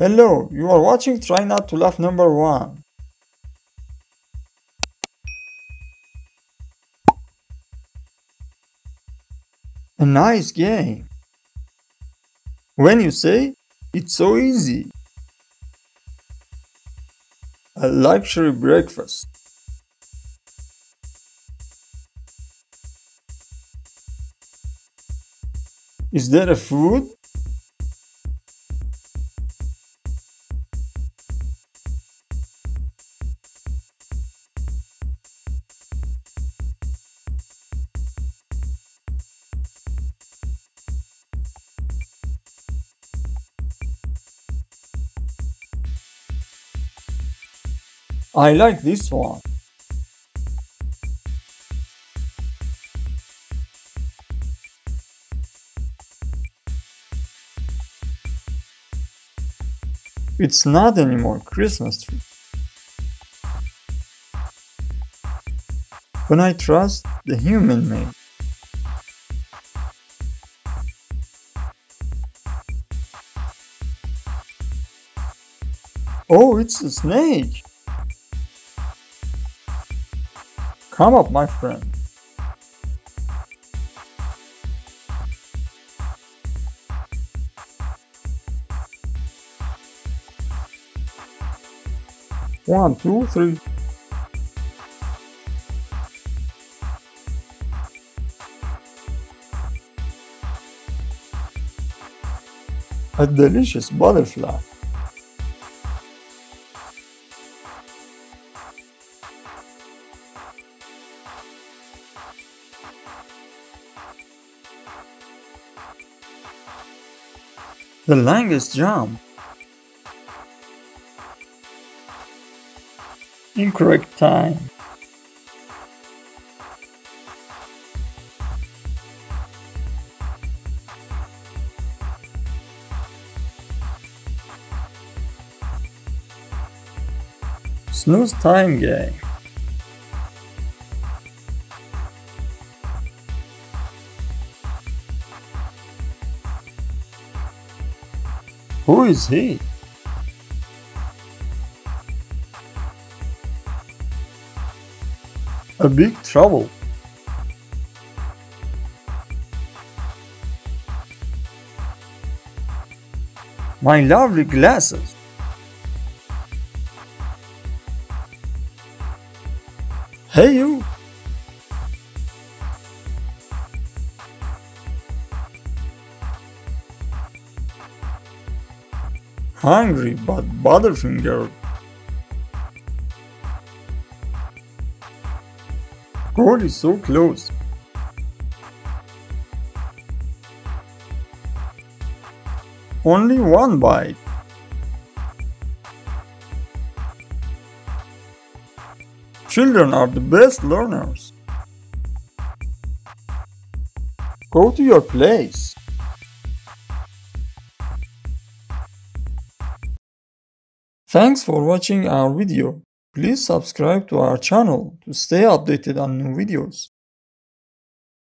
Hello, you are watching Try Not to Laugh number 1. A nice game. When you say, it's so easy. A luxury breakfast. Is there a food? I like this one. It's not anymore Christmas tree. When I trust the human made. Oh, it's a snake. Come up, my friend. One, two, three. A delicious butterfly. The longest jump. Incorrect time. Snooze time game. Who is he? A big trouble. My lovely glasses. Hey you. Hungry but Butterfinger. Goal is so close. Only one bite. Children are the best learners. Go to your place. Thanks for watching our video. Please subscribe to our channel to stay updated on new videos.